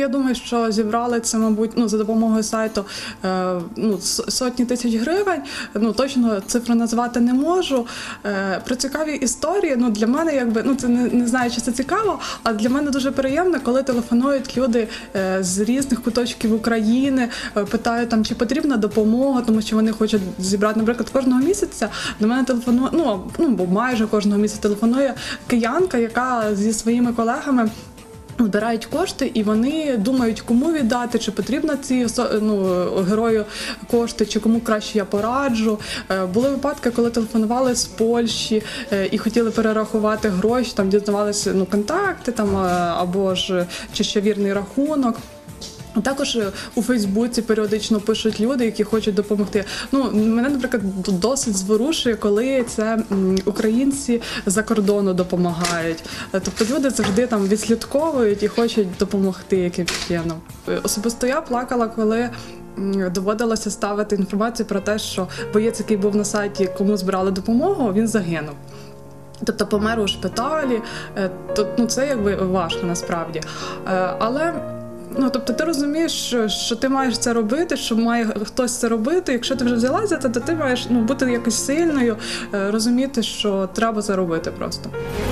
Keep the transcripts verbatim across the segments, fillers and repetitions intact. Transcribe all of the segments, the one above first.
я думаю, що зібрали це, мабуть, ну, за допомогою сайту е, ну, сотні тисяч гривень. Ну, точно цифру назвати не можу. Е, про цікаві історії, ну, для мене, якби, ну, це не, не знаю, чи це цікаво, а для мене дуже приємно, коли телефонують люди е, з різних куточків України, е, питають, там, чи потрібна допомога, тому що вони хочуть зібрати, наприклад, кожного місяця до мене телефонує, ну, ну, бо майже кожного місяця телефонує киянка, яка зі своїми колегами збирають кошти, і вони думають, кому віддати, чи потрібно ці, ну, герою кошти, чи кому краще я пораджу. Були випадки, коли телефонували з Польщі і хотіли перерахувати гроші, там дізнавалися, ну, контакти там, або ж чи ще вірний рахунок. Також у Фейсбуці періодично пишуть люди, які хочуть допомогти. Ну, мене, наприклад, досить зворушує, коли це українці за кордону допомагають. Тобто люди завжди там відслідковують і хочуть допомогти якимось чином. Особисто я плакала, коли доводилося ставити інформацію про те, що боєць, який був на сайті, кому збирали допомогу, він загинув. Тобто помер у шпиталі. Ну, це якби важко насправді. Але ну, тобто ти розумієш, що, що ти маєш це робити, що має хтось це робити. Якщо ти вже взялася за це, то ти маєш, ну, бути якось сильною, розуміти, що треба це робити просто.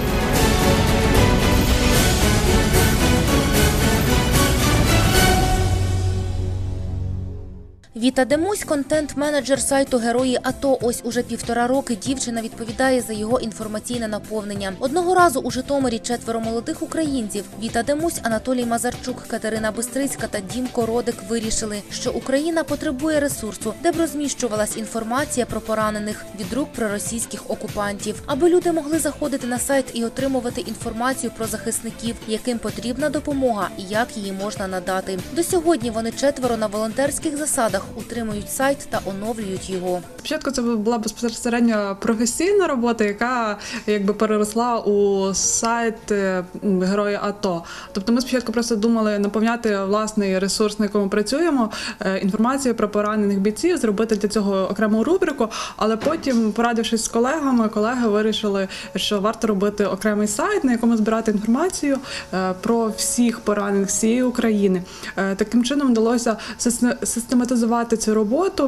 Віта Демусь – контент-менеджер сайту «Герої АТО». Ось уже півтора роки дівчина відповідає за його інформаційне наповнення. Одного разу у Житомирі четверо молодих українців – Віта Демусь, Анатолій Мазарчук, Катерина Бистрицька та Дімко Родик – вирішили, що Україна потребує ресурсу, де б розміщувалась інформація про поранених від рук проросійських окупантів, аби люди могли заходити на сайт і отримувати інформацію про захисників, яким потрібна допомога і як її можна надати. До сьогодні вони четверо на волонтерських засадах утримують сайт та оновлюють його. Спочатку це була безпосередньо професійна робота, яка якби переросла у сайт «Герої АТО». Тобто ми спочатку просто думали наповняти власний ресурс, на якому працюємо, інформацією про поранених бійців, зробити для цього окрему рубрику, але потім, порадившись з колегами, колеги вирішили, що варто робити окремий сайт, на якому збирати інформацію про всіх поранених всієї України. Таким чином вдалося систематизувати цю роботу,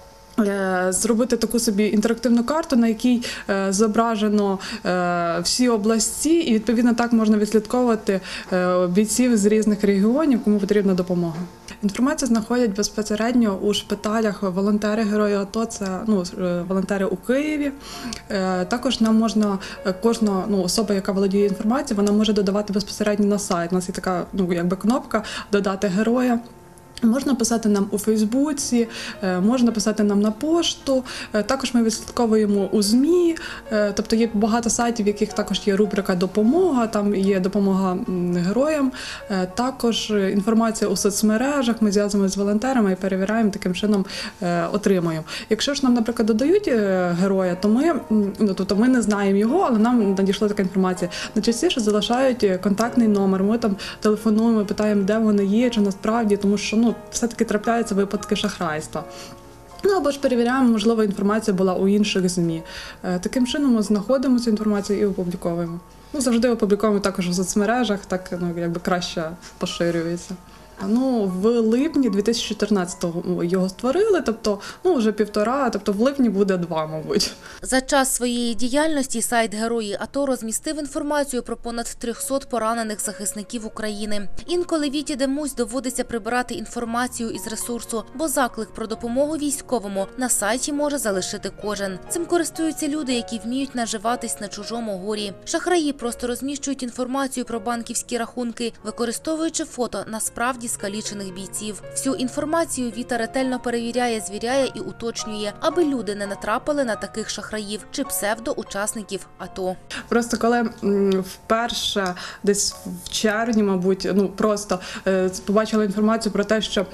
зробити таку собі інтерактивну карту, на якій зображено всі області, і відповідно так можна відслідковувати бійців з різних регіонів, кому потрібна допомога. Інформацію знаходять безпосередньо у шпиталях волонтери Герої АТО, це, ну, волонтери у Києві. Також нам можна, кожна, ну, особа, яка володіє інформацією, вона може додавати безпосередньо на сайт. У нас є така, ну, якби кнопка «Додати героя». Можна писати нам у Фейсбуці, можна писати нам на пошту, також ми відслідковуємо у ЗМІ, тобто є багато сайтів, в яких також є рубрика «Допомога», там є допомога героям, також інформація у соцмережах, ми зв'язуємося з волонтерами і перевіряємо, таким чином отримуємо. Якщо ж нам, наприклад, додають героя, то ми, ну, тобто ми не знаємо його, але нам надійшла така інформація. Найчастіше залишають контактний номер, ми там телефонуємо, питаємо, де вони є, чи насправді, тому що, ну, все-таки трапляються випадки шахрайства. Ну, або ж перевіряємо, можливо, інформація була у інших ЗМІ. Таким чином ми знаходимо цю інформацію і опубліковуємо. Ну, завжди опубліковуємо також у соцмережах, так, ну, якби краще поширюється. Ну, в липні дві тисячі чотирнадцятого його створили, тобто, ну, вже півтора, тобто в липні буде два, мабуть. За час своєї діяльності сайт «Герої АТО» розмістив інформацію про понад трьохсот поранених захисників України. Інколи Віті Демусь доводиться прибирати інформацію із ресурсу, бо заклик про допомогу військовому на сайті може залишити кожен. Цим користуються люди, які вміють наживатись на чужому горі. Шахраї просто розміщують інформацію про банківські рахунки, використовуючи фото насправді скалічених бійців. Всю інформацію Віта ретельно перевіряє, звіряє і уточнює, аби люди не натрапили на таких шахраїв чи псевдоучасників АТО. Просто коли вперше, десь в червні, мабуть, ну просто побачила інформацію про те, що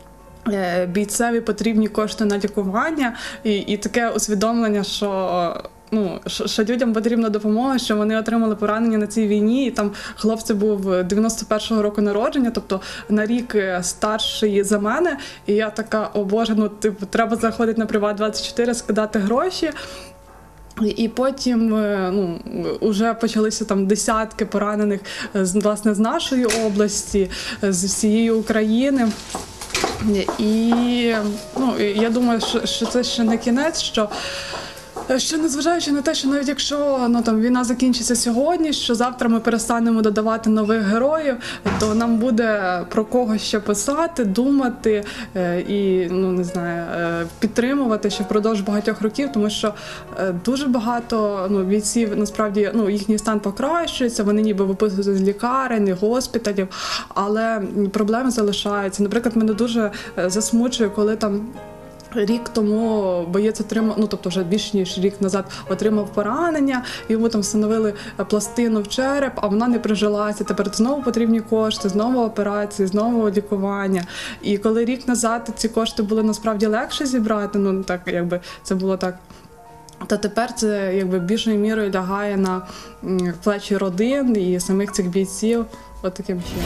бійцеві потрібні кошти на лікування, і, і таке усвідомлення, що ну, що людям потрібна допомога, що вони отримали поранення на цій війні, і там хлопці був дев'яносто першого року народження, тобто на рік старший за мене, і я така, о Боже, ну, типу, треба заходити на Приват двадцять чотири, скидати гроші. І потім е, ну, вже почалися там десятки поранених з, власне, з нашої області, з всієї України. І ну, я думаю, що, що це ще не кінець, що Що незважаючи на те, що навіть якщо ну, там, війна закінчиться сьогодні, що завтра ми перестанемо додавати нових героїв, то нам буде про кого ще писати, думати е, і ну, не знаю, е, підтримувати ще впродовж багатьох років, тому що е, дуже багато ну, бійців, насправді, ну, їхній стан покращується, вони ніби виписуються з лікарень, госпіталів, але проблеми залишаються. Наприклад, мене дуже е, засмучує, коли там рік тому боєць отримав, ну тобто вже більш ніж рік назад отримав поранення, йому там встановили пластину в череп, а вона не прижилася. Тепер знову потрібні кошти, знову операції, знову лікування. І коли рік назад ці кошти були насправді легше зібрати, ну так якби це було так. То тепер це якби більшою мірою лягає на плечі родин і самих цих бійців. От таким чином.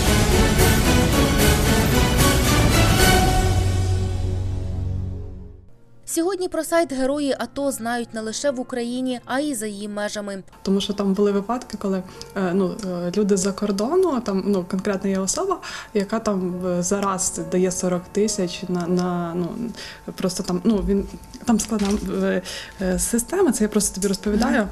Сьогодні про сайт Герої АТО знають не лише в Україні, а й за її межами. Тому що там були випадки, коли ну, люди з-за кордону, там ну, конкретно є особа, яка там зараз дає сорок тисяч на, на ну, просто там, ну, він, там складна система, це я просто тобі розповідаю.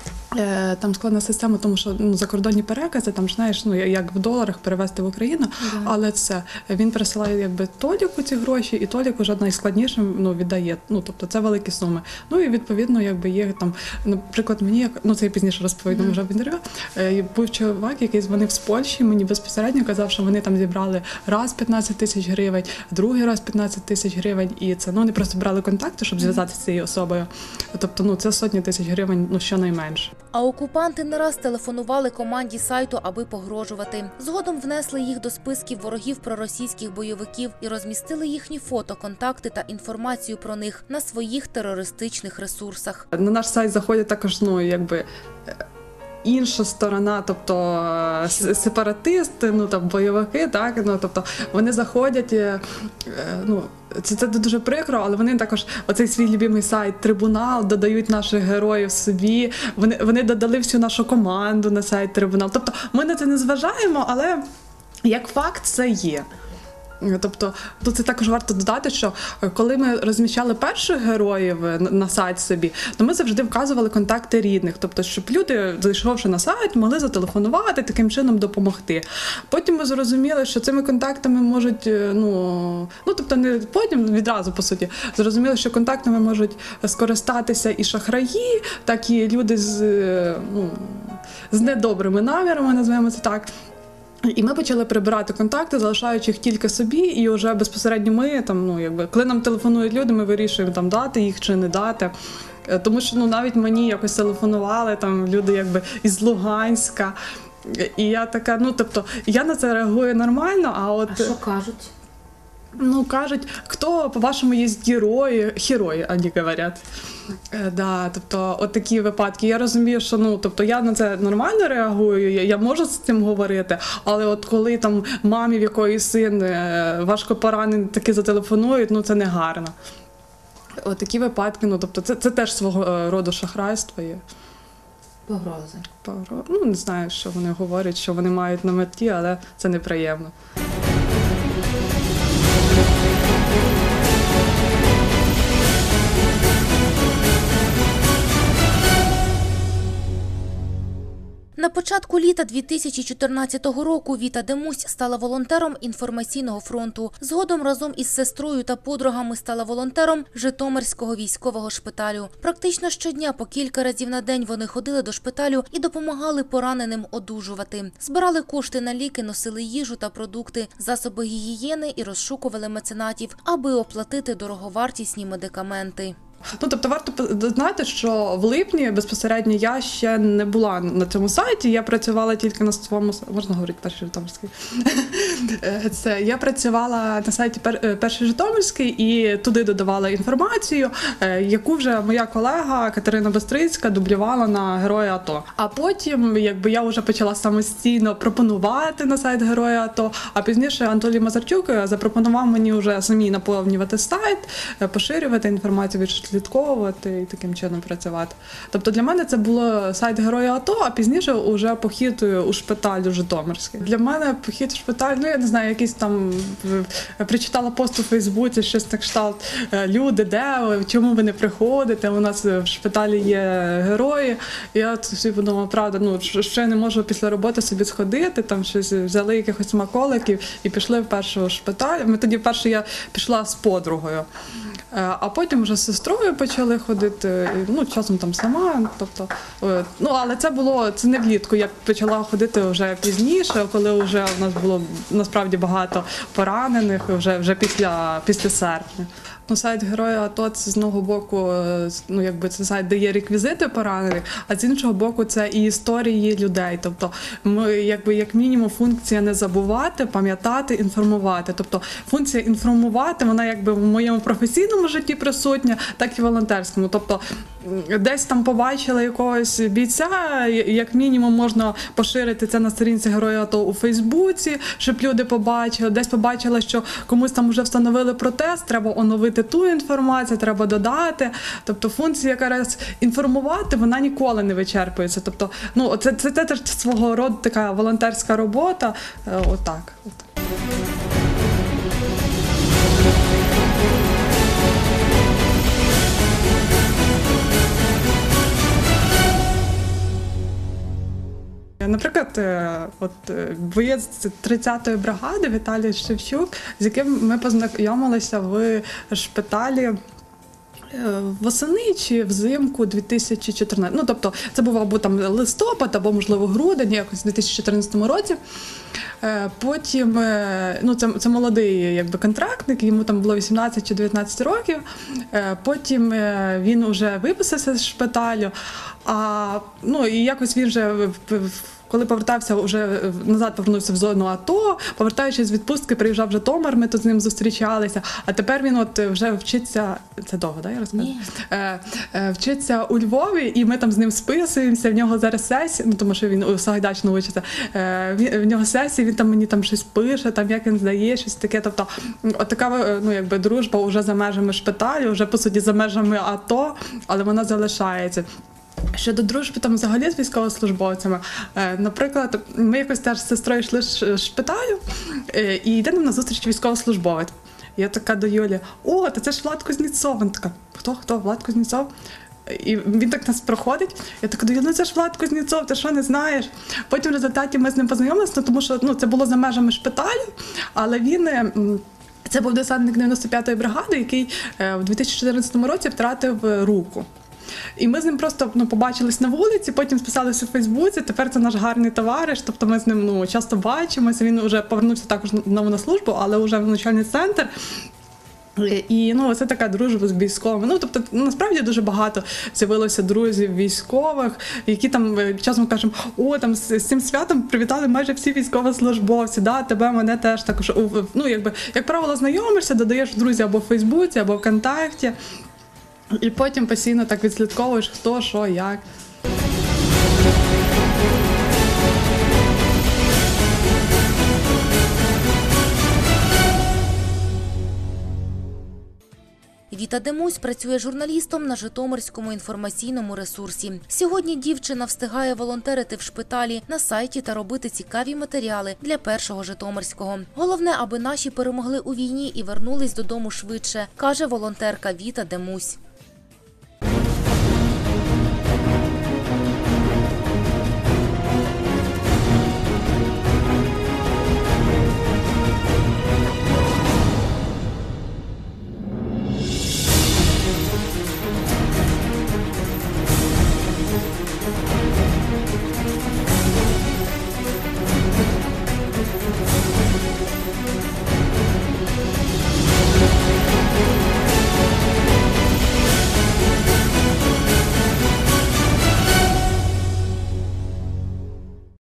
Там складна система, тому що ну, закордонні перекази, там ж знаєш, ну як в доларах перевести в Україну, yeah. але це він пересилає якби Толіку ці гроші, і Толік уже найскладнішим ну віддає. Ну тобто це великі суми. Ну і відповідно, якби є там, наприклад, мені як ну це я пізніше розповідаю, mm. вже в інтерв'ю. Був чоловік, який дзвонив з Польщі, мені безпосередньо казав, що вони там зібрали раз п'ятнадцять тисяч гривень, другий раз п'ятнадцять тисяч гривень, і це ну вони просто брали контакти, щоб зв'язатися з цією особою. Тобто, ну це сотні тисяч гривень, ну щонайменше. А окупанти не раз телефонували команді сайту, аби погрожувати. Згодом внесли їх до списків ворогів проросійських бойовиків і розмістили їхні фото, контакти та інформацію про них на своїх терористичних ресурсах. На наш сайт заходять також, ну, якби інша сторона, тобто сепаратисти, ну там бойовики, так, ну тобто вони заходять, ну це, це дуже прикро, але вони також оцей свій любимий сайт Трибунал додають наших героїв собі. Вони вони додали всю нашу команду на сайт Трибунал. Тобто ми на це не зважаємо, але як факт це є. Тобто, тут це також варто додати, що коли ми розміщали перших героїв на сайт собі, то ми завжди вказували контакти рідних, тобто, щоб люди, зайшовши на сайт, могли зателефонувати, таким чином допомогти. Потім ми зрозуміли, що цими контактами можуть, ну, ну тобто не потім, відразу, по суті, зрозуміли, що контактами можуть скористатися і шахраї, так і люди з, ну, з недобрими намірами, називаємо це так. І ми почали прибирати контакти, залишаючи їх тільки собі, і вже безпосередньо ми, там, ну, якби, коли нам телефонують люди, ми вирішуємо там дати їх чи не дати. Тому що ну, навіть мені якось телефонували там, люди якби, із Луганська. І я така, ну тобто, я на це реагую нормально, а от… А що кажуть? Ну, кажуть, хто, по-вашому, є герої, герої, вони говорять. Е, да, тобто, от такі випадки. Я розумію, що, ну, тобто, я на це нормально реагую, я, я можу з цим говорити, але от коли там мамі, в якої син е, важко поранений, таки зателефонують, ну, це не гарно. От такі випадки, ну, тобто, це, це теж свого роду шахрайство є. Погрози. Погрози. Ну, не знаю, що вони говорять, що вони мають на меті, але це неприємно. На початку літа дві тисячі чотирнадцятого року Віта Демусь стала волонтером інформаційного фронту. Згодом разом із сестрою та подругами стала волонтером Житомирського військового шпиталю. Практично щодня по кілька разів на день вони ходили до шпиталю і допомагали пораненим одужувати. Збирали кошти на ліки, носили їжу та продукти, засоби гігієни і розшукували меценатів, аби оплатити дороговартісні медикаменти. Ну, тобто варто знати, що в липні безпосередньо я ще не була на цьому сайті, я працювала тільки на своєму, можна говорити перший Житомирський? Це, я працювала на сайті перший Житомирський і туди додавала інформацію, яку вже моя колега Катерина Бестрицька дублювала на Герої АТО. А потім, якби я вже почала самостійно пропонувати на сайт Герої АТО, а пізніше Анатолій Мазарчук запропонував мені вже самі наповнювати сайт, поширювати інформацію від відслідковувати і таким чином працювати. Тобто для мене це було сайт Герої АТО, а пізніше вже похід у шпиталь у Житомирський. Для мене похід у шпиталь, ну я не знаю, якийсь там прочитала пост у Фейсбуці, щось так кшталт, люди, де ви, чому ви не приходите, у нас в шпиталі є герої. Я собі подумала, правда, ну що я не можу після роботи собі сходити, там щось взяли якихось смаколиків і пішли в перший шпиталь. Ми тоді вперше я пішла з подругою. А потім вже з сестрою почали ходити, ну, часом там сама, тобто, ну, але це було, це не влітку, я почала ходити вже пізніше, коли вже у нас було насправді багато поранених, вже, вже після, після серпня. Ну, сайт Герої АТО – це з одного боку, ну, якби це сайт, де є реквізити поранених, а з іншого боку це і історії людей. Тобто ми, якби, як мінімум, функція не забувати, пам'ятати, інформувати. Тобто функція інформувати, вона якби в моєму професійному житті присутня, так і в волонтерському. Тобто десь там побачили якогось бійця, як мінімум можна поширити це на сторінці Герої АТО у Фейсбуці, щоб люди побачили. Десь побачили, що комусь там вже встановили протез, треба оновити ту інформацію, треба додати. Тобто функція якраз інформувати, вона ніколи не вичерпується. Тобто, ну, це, це, це теж свого роду така волонтерська робота. Отак. От. Наприклад, от боєць тридцятої бригади Віталій Шевчук, з яким ми познайомилися в шпиталі восени чи взимку дві тисячі чотирнадцятого. Ну, тобто, це був або там листопад, або, можливо, грудень, якось у дві тисячі чотирнадцятому році. Потім, ну, це, це молодий, якби, контрактник, йому там було вісімнадцять чи дев'ятнадцять років. Потім він вже виписався з шпиталю, а, ну, і якось він вже, коли повертався, вже назад повернувся в зону АТО, повертаючись з відпустки, приїжджав в Житомир, ми тут з ним зустрічалися, а тепер він от вже вчиться, це довго, да, я розказую? Е, е, вчиться у Львові, і ми там з ним списуємося, в нього зараз сесія, ну, тому що він у Сагайдачному вчиться, е, він, в нього сесія, він там мені там щось пише, там як він здає, щось таке, тобто от така, ну, якби, дружба вже за межами шпиталю, вже, по суті, за межами АТО, але вона залишається. Щодо дружби там взагалі з військовослужбовцями, наприклад, ми якось теж з сестрою йшли з шпиталю, і йде нам на зустріч військовослужбовець. Я така до Юлі: о, та це ж Влад Кузнєцов. Вона така: хто, хто, Влад Кузнєцов? І він так нас проходить. Я така до Юлі: ну це ж Влад Кузнєцов, ти що, не знаєш? Потім в результаті ми з ним познайомилися, тому що, ну, це було за межами шпиталю, але він... Це був десантник дев'яносто п'ятої бригади, який в дві тисячі чотирнадцятому році втратив руку. І ми з ним просто, ну, побачились на вулиці, потім списалися у Фейсбуці, тепер це наш гарний товариш, тобто ми з ним, ну, часто бачимося, він вже повернувся також знову на службу, але вже в навчальний центр. І, ну, це така дружба з військовими. Ну, тобто, насправді дуже багато з'явилося друзів військових, які там часом кажемо: о, там з, з цим святом привітали майже всі військовослужбовці, да, тебе, мене теж також. Ну, якби, як правило, знайомишся, додаєш друзі або в Фейсбуці, або ВКонтакті. І потім постійно так відслідковуєш, хто, що, як. Віта Демусь працює журналістом на Житомирському інформаційному ресурсі. Сьогодні дівчина встигає волонтерити в шпиталі, на сайті та робити цікаві матеріали для Першого Житомирського. Головне, аби наші перемогли у війні і вернулись додому швидше, каже волонтерка Віта Демусь.